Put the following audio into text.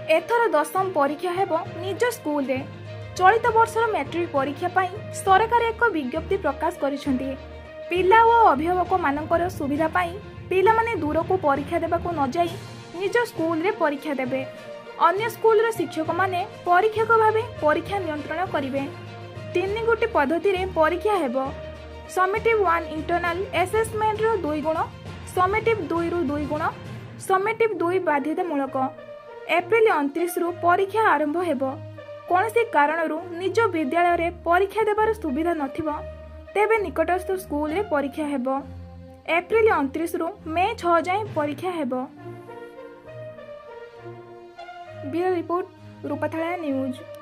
एथर दशम परीक्षा हेब निज स्कूल रे। चलित वर्षर मैट्रिक परीक्षा पाई सरकार एक विज्ञप्ति प्रकाश करिसेंती। पिला और अभिभावक मानकर सुविधा पाई पिला माने दूर को परीक्षा देबाकू न जाई निज स्कूल रे परीक्षा देबे। अन्य स्कूल रे शिक्षक माने परीक्षक भावे परीक्षा नियंत्रण करिवे। 3 गोटी पद्धति रे परीक्षा हेब। समेटिव 1 इंटरनल असेसमेंट रो 2 गुण, समेटिव 2 रु 2 गुण, समेटिव 2 बाध्यतामूलक। एप्रिल 29 रु परीक्षा आरंभ हेब। कौनसी कारणरू निज विद्यालय रे परीक्षा देबार सुविधा नथिबो तेबे निकटस्थ स्कूल रे परीक्षा हेब। एप्रिल 29 रु मे 6 जाए परीक्षा हेब। ब्यूरो रिपोर्ट रूपाथाला न्यूज।